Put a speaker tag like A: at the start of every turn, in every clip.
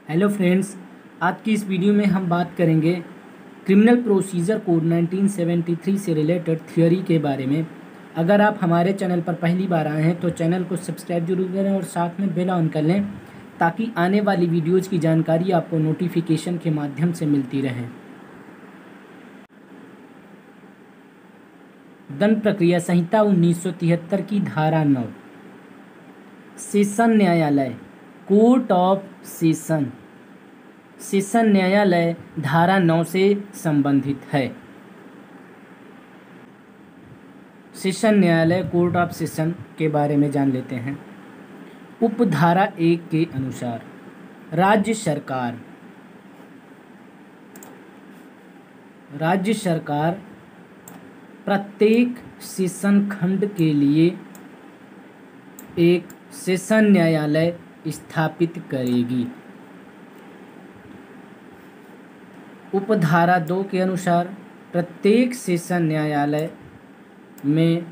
A: Hello friends, आज की इस वीडियो में हम बात करेंगे क्रिमिनल प्रोसीजर कोड 1973 से रिलेटेड थ्योरी के बारे में। अगर आप हमारे चैनल पर पहली बार आए हैं तो चैनल को सब्सक्राइब जरूर करें और साथ में बेल ऑन कर लें ताकि आने वाली वीडियोज़ की जानकारी आपको नोटिफिकेशन के माध्यम से मिलती रहे। दंड प्रक्रिया संहिता 1973 की धारा 9 सेशन न्यायालय कोर्ट ऑफ सेशन न्यायालय धारा 9 से संबंधित है। सेशन न्यायालय कोर्ट ऑफ सेशन के बारे में जान लेते हैं। उपधारा 1 के अनुसार राज्य सरकार प्रत्येक सेशन खंड के लिए एक सेशन न्यायालय स्थापित करेगी। उपधारा 2 के अनुसार प्रत्येक सेशन न्यायालय में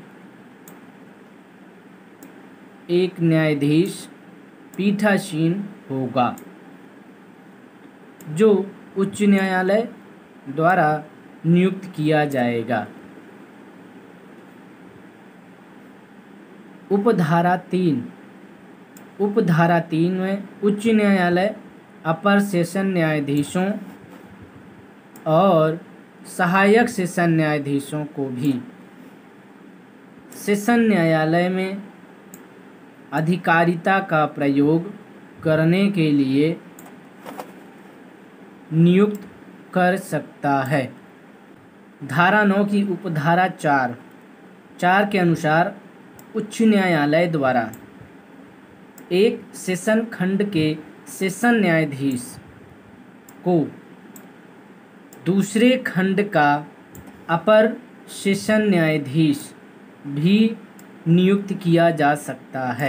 A: एक न्यायाधीश पीठासीन होगा जो उच्च न्यायालय द्वारा नियुक्त किया जाएगा। उपधारा 3 में उच्च न्यायालय अपर सेशन न्यायाधीशों और सहायक सेशन न्यायाधीशों को भी सेशन न्यायालय में अधिकारिता का प्रयोग करने के लिए नियुक्त कर सकता है। धारा 9 की उपधारा 4 के अनुसार उच्च न्यायालय द्वारा एक सेशन खंड के सेशन न्यायाधीश को दूसरे खंड का अपर सेशन न्यायाधीश भी नियुक्त किया जा सकता है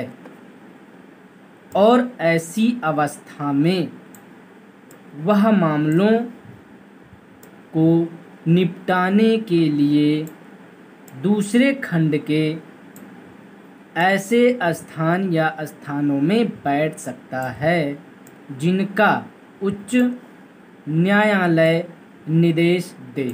A: और ऐसी अवस्था में वह मामलों को निपटाने के लिए दूसरे खंड के ऐसे स्थान या स्थानों में बैठ सकता है जिनका उच्च न्यायालय निर्देश दे।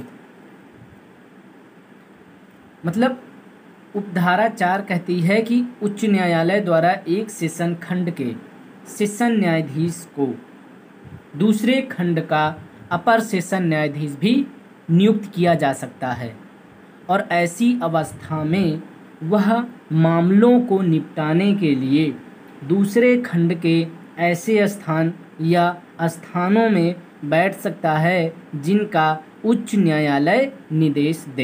A: मतलब उपधारा 4 कहती है कि उच्च न्यायालय द्वारा एक सेशन खंड के सेशन न्यायाधीश को दूसरे खंड का अपर सेशन न्यायाधीश भी नियुक्त किया जा सकता है और ऐसी अवस्था में वह मामलों को निपटाने के लिए दूसरे खंड के ऐसे स्थान या स्थानों में बैठ सकता है जिनका उच्च न्यायालय निर्देश दे।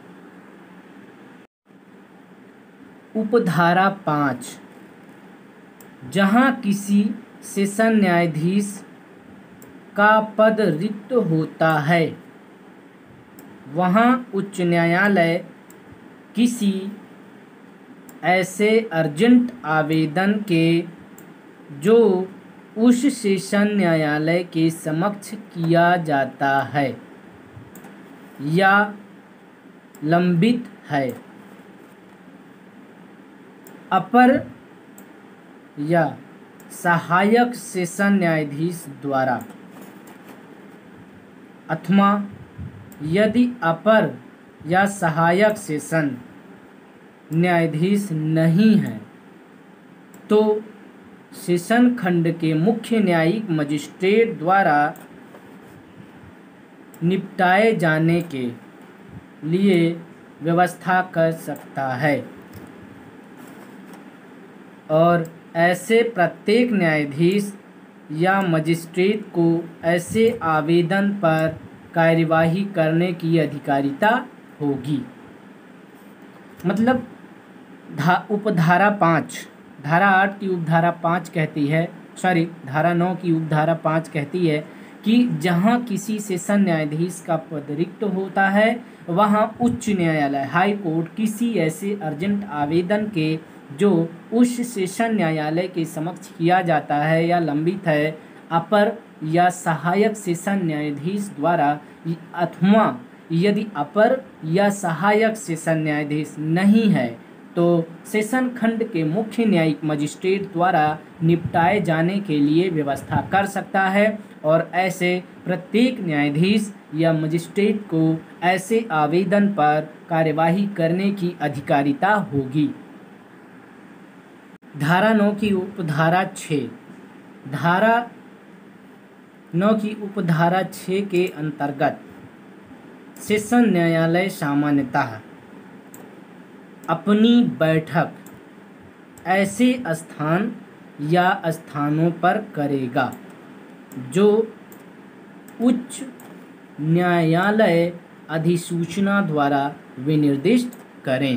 A: उपधारा 5 जहां किसी सेशन न्यायाधीश का पद रिक्त होता है वहां उच्च न्यायालय किसी ऐसे अर्जेंट आवेदन के जो उस सेशन न्यायालय के समक्ष किया जाता है या लंबित है, अपर या सहायक सेशन न्यायाधीश द्वारा अथवा यदि अपर या सहायक सेशन न्यायाधीश नहीं है तो सेशन खंड के मुख्य न्यायिक मजिस्ट्रेट द्वारा निपटाए जाने के लिए व्यवस्था कर सकता है और ऐसे प्रत्येक न्यायाधीश या मजिस्ट्रेट को ऐसे आवेदन पर कार्यवाही करने की अधिकारिता होगी। मतलब उपधारा 5 धारा 8 की उपधारा 5 कहती है धारा 9 की उपधारा 5 कहती है कि जहां किसी सेशन न्यायाधीश का पद रिक्त होता है वहां उच्च न्यायालय हाई कोर्ट किसी ऐसे अर्जेंट आवेदन के जो उस सेशन न्यायालय के समक्ष किया जाता है या लंबित है, अपर या सहायक सेशन न्यायाधीश द्वारा अथवा यदि अपर या सहायक सेशन न्यायाधीश नहीं है तो सेशन खंड के मुख्य न्यायिक मजिस्ट्रेट द्वारा निपटाए जाने के लिए व्यवस्था कर सकता है और ऐसे प्रत्येक न्यायाधीश या मजिस्ट्रेट को ऐसे आवेदन पर कार्यवाही करने की अधिकारिता होगी। धारा 9 की उपधारा 6। धारा 9 की उपधारा 6 के अंतर्गत सेशन न्यायालय सामान्यतः अपनी बैठक ऐसे स्थान या स्थानों पर करेगा जो उच्च न्यायालय अधिसूचना द्वारा विनिर्दिष्ट करें,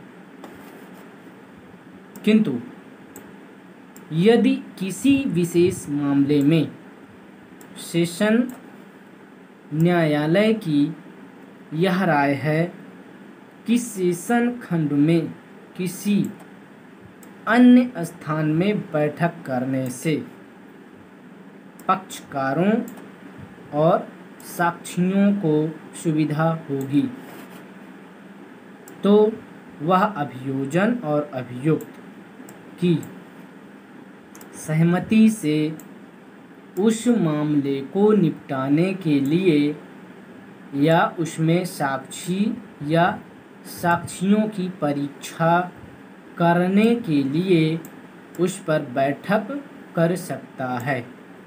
A: किंतु यदि किसी विशेष मामले में सेशन न्यायालय की यह राय है कि सेशन खंड में किसी अन्य स्थान में बैठक करने से पक्षकारों और साक्षियों को सुविधा होगी, तो वह अभियोजन और अभियुक्त की सहमति से उस मामले को निपटाने के लिए या उसमें साक्षी या साक्षियों की परीक्षा करने के लिए उस पर बैठक कर सकता है।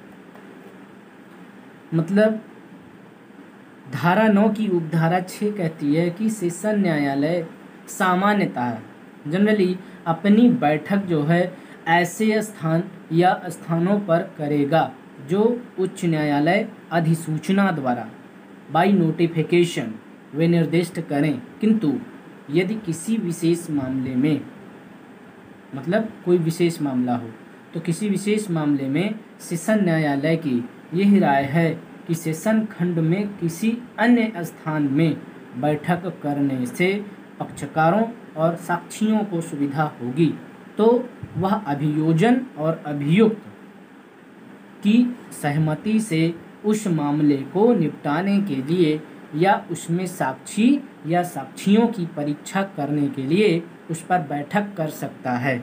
A: मतलब धारा 9 की उपधारा 6 कहती है कि सेशन न्यायालय सामान्यतः जनरली अपनी बैठक जो है ऐसे स्थान या स्थानों पर करेगा जो उच्च न्यायालय अधिसूचना द्वारा बाई नोटिफिकेशन वे निर्दिष्ट करें, किंतु यदि किसी विशेष मामले में मतलब कोई विशेष मामला हो तो किसी विशेष मामले में सेशन न्यायालय की यह राय है कि सेशन खंड में किसी अन्य स्थान में बैठक करने से पक्षकारों और साक्षियों को सुविधा होगी, तो वह अभियोजन और अभियुक्त की सहमति से उस मामले को निपटाने के लिए या उसमें साक्षी या साक्षियों की परीक्षा करने के लिए उस पर बैठक कर सकता है।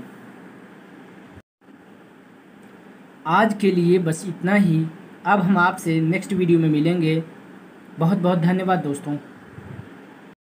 A: आज के लिए बस इतना ही। अब हम आपसे नेक्स्ट वीडियो में मिलेंगे। बहुत बहुत धन्यवाद दोस्तों।